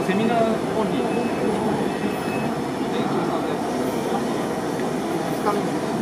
セミナーオンリー。 電気さんです。